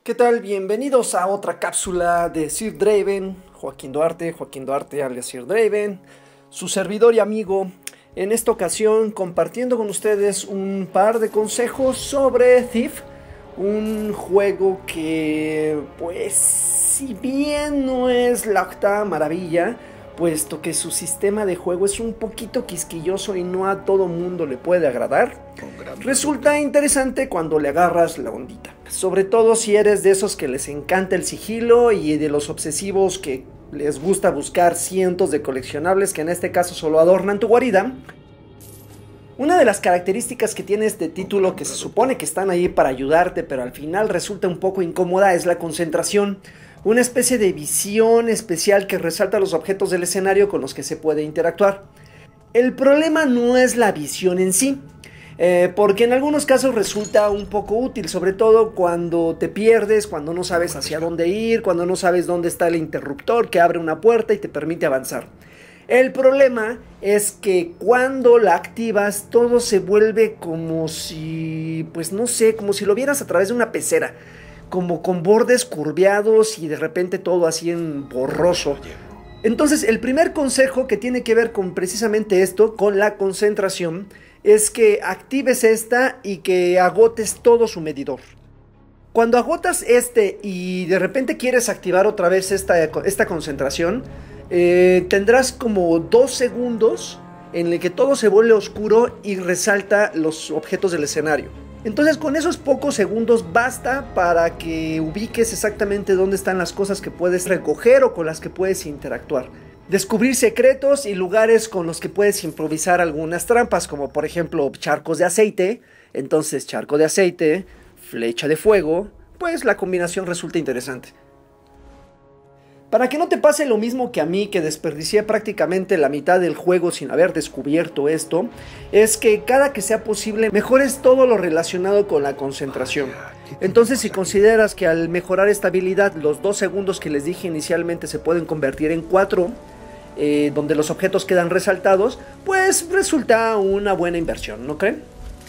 ¿Qué tal? Bienvenidos a otra cápsula de Sir Draven, Joaquín Duarte alias Sir Draven, su servidor y amigo. En esta ocasión compartiendo con ustedes un par de consejos sobre Thief, un juego que, pues, si bien no es la octava maravilla, puesto que su sistema de juego es un poquito quisquilloso y no a todo mundo le puede agradar, resulta interesante cuando le agarras la ondita. Sobre todo si eres de esos que les encanta el sigilo y de los obsesivos que les gusta buscar cientos de coleccionables que en este caso solo adornan tu guarida. Una de las características que tiene este título, que se supone que están ahí para ayudarte, pero al final resulta un poco incómoda, es la concentración. Una especie de visión especial que resalta los objetos del escenario con los que se puede interactuar. El problema no es la visión en sí, porque en algunos casos resulta un poco útil, sobre todo cuando te pierdes, cuando no sabes hacia dónde ir, cuando no sabes dónde está el interruptor que abre una puerta y te permite avanzar. El problema es que cuando la activas todo se vuelve como si, pues no sé, como si lo vieras a través de una pecera, como con bordes curveados y de repente todo así en borroso. Entonces el primer consejo que tiene que ver con precisamente esto, con la concentración, es que actives esta y que agotes todo su medidor. Cuando agotas este y de repente quieres activar otra vez esta concentración, tendrás como 2 segundos en el que todo se vuelve oscuro y resalta los objetos del escenario. Entonces con esos pocos segundos basta para que ubiques exactamente dónde están las cosas que puedes recoger o con las que puedes interactuar. Descubrir secretos y lugares con los que puedes improvisar algunas trampas, como por ejemplo charcos de aceite. Entonces charco de aceite, flecha de fuego, pues la combinación resulta interesante. Para que no te pase lo mismo que a mí, que desperdicié prácticamente la mitad del juego sin haber descubierto esto, es que cada que sea posible mejores todo lo relacionado con la concentración. Entonces si consideras que al mejorar esta habilidad los 2 segundos que les dije inicialmente se pueden convertir en 4, donde los objetos quedan resaltados, pues resulta una buena inversión, ¿no creen?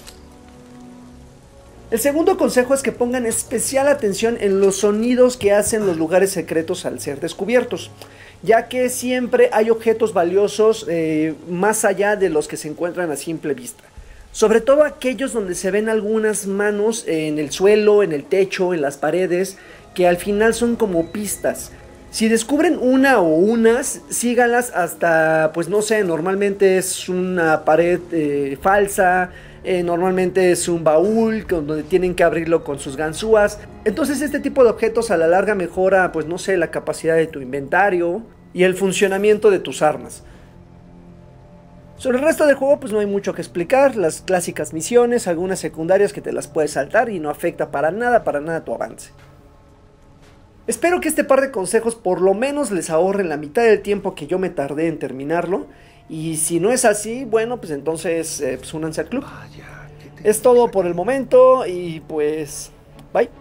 El segundo consejo es que pongan especial atención en los sonidos que hacen los lugares secretos al ser descubiertos, ya que siempre hay objetos valiosos más allá de los que se encuentran a simple vista. Sobre todo aquellos donde se ven algunas manos en el suelo, en el techo, en las paredes, que al final son como pistas. Si descubren una o unas, síganlas hasta, pues no sé, normalmente es una pared falsa. Normalmente es un baúl donde tienen que abrirlo con sus ganzúas. Entonces este tipo de objetos a la larga mejora, pues no sé, la capacidad de tu inventario y el funcionamiento de tus armas. Sobre el resto del juego pues no hay mucho que explicar. Las clásicas misiones, algunas secundarias que te las puedes saltar y no afecta para nada tu avance. Espero que este par de consejos por lo menos les ahorren la mitad del tiempo que yo me tardé en terminarlo. Y si no es así, bueno, pues entonces pues únanse al club. Es todo por el momento y pues bye.